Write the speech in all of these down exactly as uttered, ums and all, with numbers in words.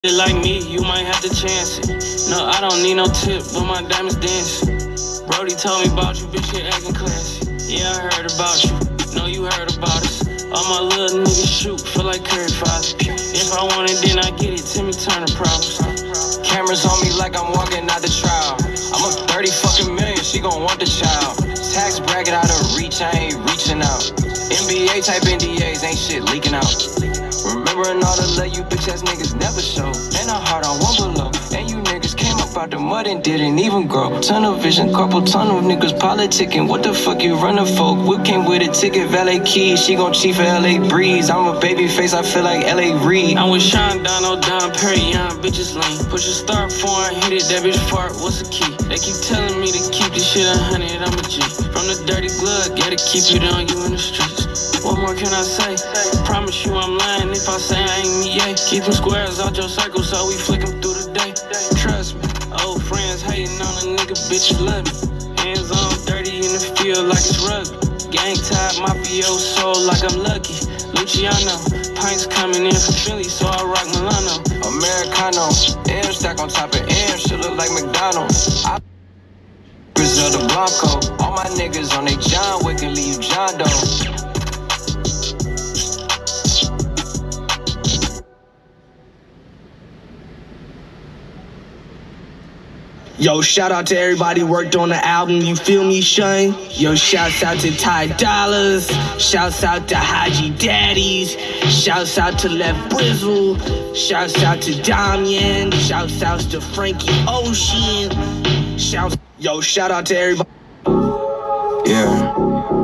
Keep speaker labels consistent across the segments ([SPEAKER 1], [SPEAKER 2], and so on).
[SPEAKER 1] Like me, you might have to chance it. No, I don't need no tip, but my diamonds dancing. Brody told me about you, bitch, you acting classy. Yeah, I heard about you. No, you heard about us. All my little niggas shoot, feel like Curry Foster. If I want it, then I get it. Timmy Turner problems. Cameras on me like I'm walking out the trial. I'm a thirty fucking million, she gon' want the child. Tax bracket out of reach, I ain't reaching out. N B A type N D As, ain't shit leaking out. Remembering all the love you bitch ass niggas never show. And a heart on one below. And you niggas came up out the mud and didn't even grow. Tunnel vision, couple tunnel niggas politicking. What the fuck you running for? Whip came with a ticket, valet keys. She gon' cheat for L A Breeze. I'm a baby face, I feel like L A Reid. I'm with Sean Dono, Don Perry, young bitches lame. Push a star foreign, hit it, that bitch fart, what's the key? They keep telling me to keep this shit a hundred, I'm a G. From the dirty glove, gotta keep it on you in the streets. What more can I say? Promise you I'm lying if I say I ain't me, yeah. Keep them squares out your circle so we flick them through the day. Trust me, old friends hating on a nigga, bitch love me. Hands on dirty in the field like it's rugby. Gang tied, mafioso like I'm lucky. Luciano, pints coming in from Philly, so I rock Milano. Americano, M stack on top of M, shit look like McDonald's. I of the Blanco, all my niggas on they John Wick and leave John Doe.
[SPEAKER 2] Yo, shout out to everybody worked on the album, you feel me, Shane? Yo, shouts out to Ty Dollars, shouts out to Haji Daddies, shouts out to Left Brizzle, shouts out to Damian, shouts out to Frankie Ocean, shouts, yo, shout out to everybody.
[SPEAKER 1] Yeah.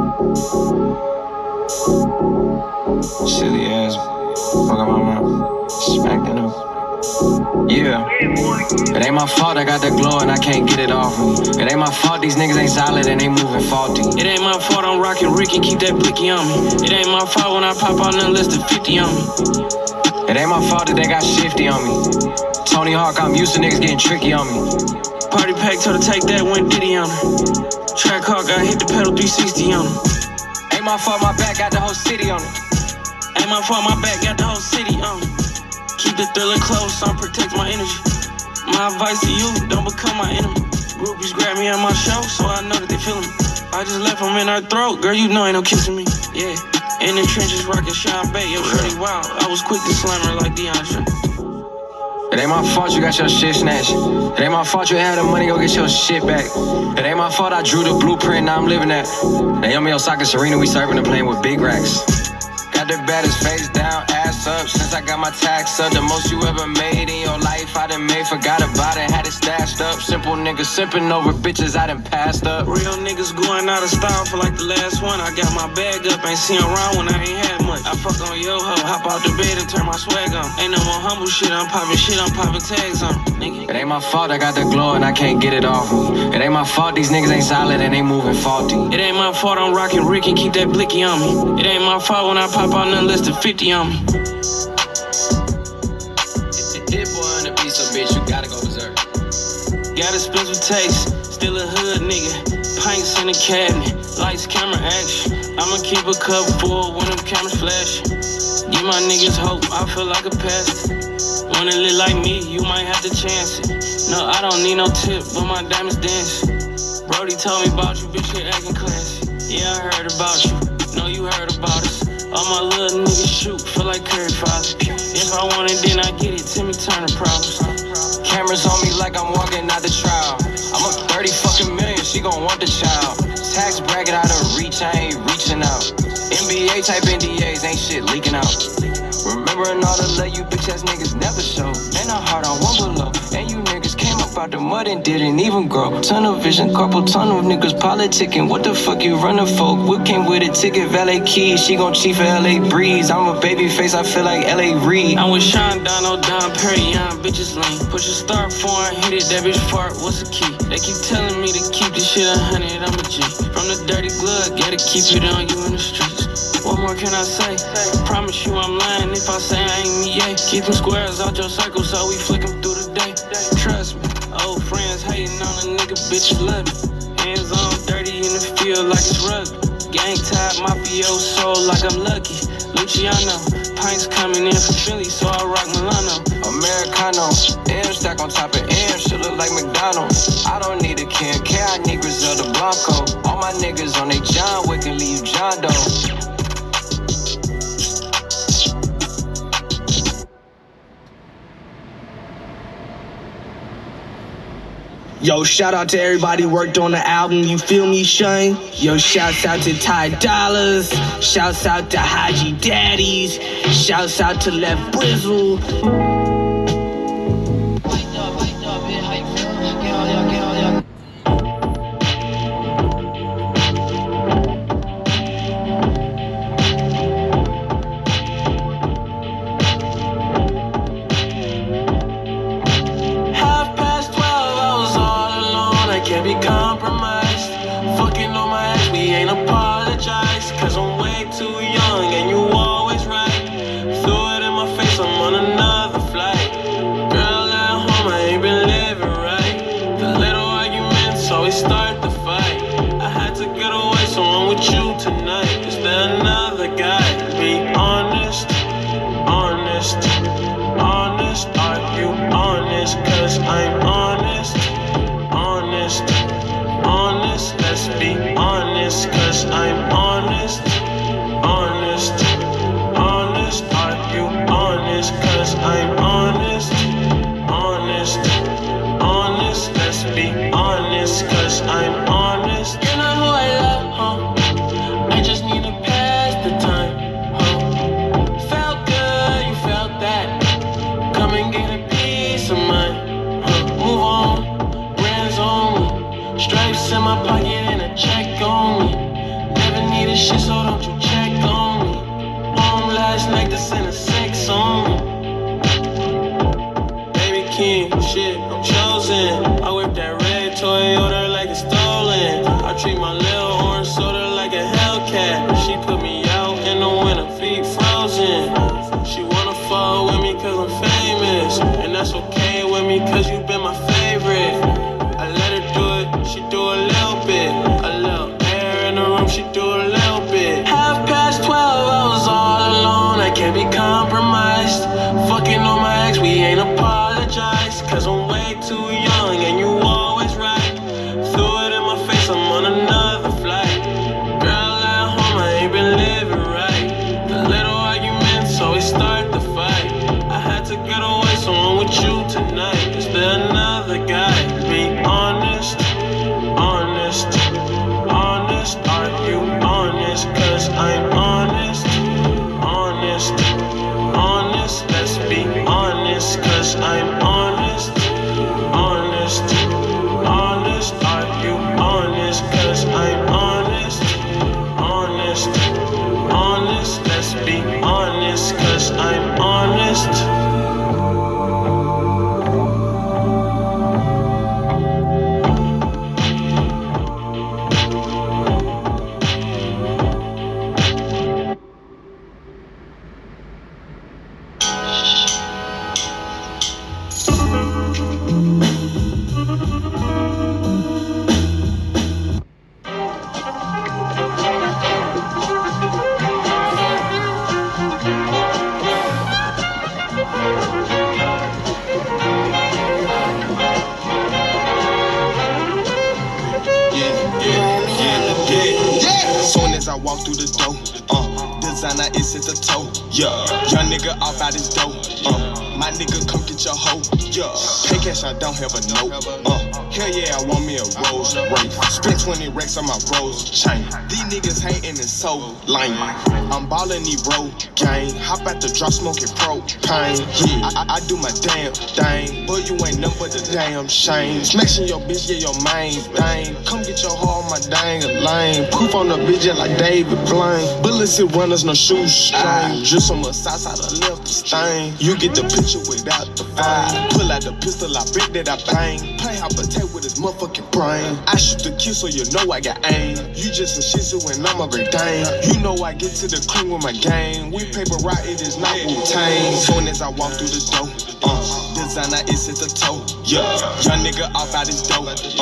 [SPEAKER 1] Silly ass, fuck up my mouth, smack that up. Yeah, it ain't my fault I got the glow and I can't get it off me. It ain't my fault these niggas ain't solid and they moving faulty. It ain't my fault I'm rocking Ricky, keep that blicky on me. It ain't my fault when I pop out nothing less than fifty on me. It ain't my fault that they got shifty on me. Tony Hawk, I'm used to niggas getting tricky on me. Party pack told her take that, went Diddy on her. Track Hawk, I hit the pedal three sixty on her. Ain't my fault my back got the whole city on it. Ain't my fault my back got the whole city on it. Keep the thriller close, I'm protect my energy. My advice to you, don't become my enemy. Groupies grab me at my show, so I know that they feelin' me. I just left them in her throat, girl, you know ain't no kissing me. Yeah, in the trenches rockin' Sean Bay, yo, shorty wild. I was quick to slam her like DeAndre. It ain't my fault you got your shit snatched. It ain't my fault you had the money, go get your shit back. It ain't my fault I drew the blueprint, now I'm living that. Naomi Osaka, Serena, we serving and playing with big racks. Got the baddest face down, ass up. Since I got my tax up, the most you ever made in your life I done made, forgot about it, had it stashed up. Simple niggas sipping over bitches I done passed up. Real niggas going out of style for like the last one. I got my bag up, ain't seen around when I ain't had much. I fuck on yo ho, hop out the bed and turn my swag on. Ain't no more humble shit, I'm popping shit, I'm popping tags on. Nigga. It ain't my fault I got the glow and I can't get it off me. It ain't my fault these niggas ain't solid and they moving faulty. It ain't my fault I'm rocking Ricky, keep that blicky on me. It ain't my fault when I pop out nothing less than fifty on me. Hit boy on the beat, so bitch, you gotta go berserk. Got a special taste, still a hood nigga. Pints in the cabinet, lights, camera, action. I'ma keep a cup full when them cameras flash. Give my niggas hope, I feel like a pastor. Wanna live like me, you might have to chance it. No, I don't need no tip, but my diamonds dancing. Brody told me about you, bitch, you acting classy. Yeah, I heard about you, know you heard about us. All my little niggas shoot, feel like Curry Foster. If I want it, then I get it, Timmy Turner problems. Cameras on me like I'm walking out the trial. I'm a thirty fucking million, she gon' want the child. Tax bracket out of reach, I ain't reaching out. N B A type N D As, ain't shit leaking out. Remembering all the love you bitch ass niggas never show. And a heart on one below. And you niggas came up out the mud and didn't even grow. Tunnel vision, couple tunnel niggas politicking. What the fuck you running for? Whip came with a ticket, valet keys. She gon' cheat for L A Breeze. I'm a baby face, I feel like L A Reid. I'm with Sean Dono, Don Perry, young bitches lame. Push a star foreign, hit it, that bitch fart, what's the key? They keep telling me to keep this shit a hundred, I'm a G. From the dirty glove, gotta keep it on you in the streets. What more can I say? Promise you I'm lying if I say I ain't me, yeah. Keep them squares out your circle so we flick them through the day. Trust me, old friends hating on a nigga, bitch love me. Hands on dirty in the field like it's rugby. Gang tied, mafioso like I'm lucky. Luciano, pints coming in from Philly, so I rock Milano. Americano, M stack on top of M, shit look like McDonald's. I don't need a Ken K, I need Griselda Blanco. All my niggas on they John Wick and leave John Doe.
[SPEAKER 2] Yo, shout out to everybody worked on the album, you feel me, Shane? Yo, shouts out to Ty Dollars, shouts out to Haji Daddies, shouts out to Left Brizzle.
[SPEAKER 3] I don't have a note. Uh, hell yeah, I want me a Rolls Royce. Spent twenty racks on my Rolls chain. These niggas hating is so lame. I'm ballin' these bro gang. Hop out the drop smoking propane. Yeah, I, I do my damn thing. But you ain't nothing but a damn shame. Smashing your bitch, yeah, your main thing. Come get your heart on my dang a lane. Poof on the bitch just like David Blaine. Bullets hit runners, no shoestring. Just on the side side, I left the stain. You get the picture without the fine. Pull out the pistol, I bet that I bang. Play hop attack with his motherfucking brain. I shoot the kill so you know I got aim. You just a shih tzu and I'm a great dame. You know I get to the clean with my game. We paper right, it is not Wu-Tang. Soon as I walk through the door, uh, designer is at the toe. Yeah, young nigga off out his dope. Uh,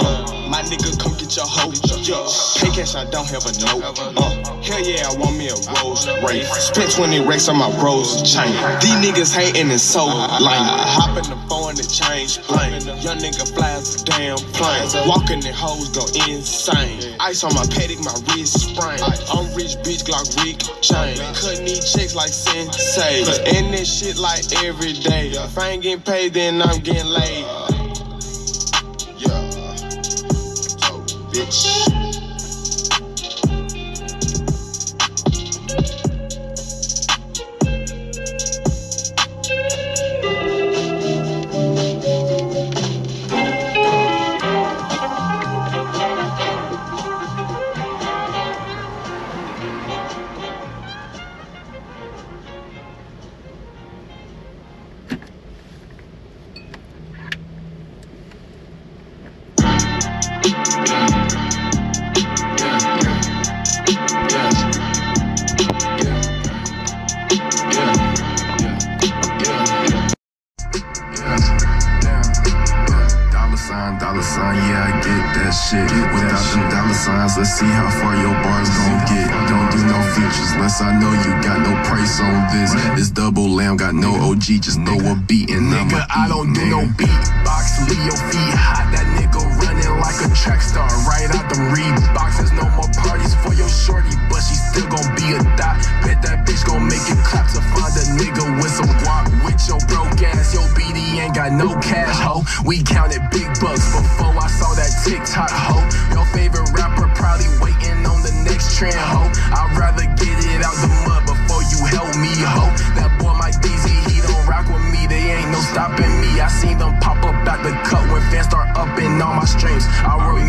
[SPEAKER 3] My nigga, come get your hoe. Yeah. Pay cash, I don't have a note. Uh, hell yeah, I want me a Rolls Royce. Spent twenty racks on my Rolls chain. These niggas hating is so lame. Hop in the phone and change plane. Young nigga flies a damn plane. Walking the hoes go insane. Ice on my paddock, my wrist sprain. I'm rich, bitch, Glock Rick chain. Cutting these checks like Sensei. And this shit like every day. If I ain't getting paid, then I'm getting laid. Yeah. So, bitch.
[SPEAKER 4] Dollar sign, yeah, I get that shit. Without them dollar signs, let's see how far your bars gon' get. Don't do no features, unless I know you got no price on this. This double lamb got no O G, just throw a beat and
[SPEAKER 5] nigga, I don't do no
[SPEAKER 4] beat.
[SPEAKER 5] Box, leave your feet hot. That nigga running like a track star, right out them Reeboks. There's no more parties for your shorty, but she still gon' be a dot. Bet that bitch gon' make it clap to find a nigga with some guap. With your broke ass, your B D ain't got no cash, ho. We counted big bucks before I saw that TikTok, ho. Your favorite rapper probably waiting on the next trend, ho. I'd rather get it out the mud before you help me, ho. That boy Mike D Z, he don't rock with me, they ain't no stopping me. I seen them pop up at the cut when fans start upping all my streams. I worry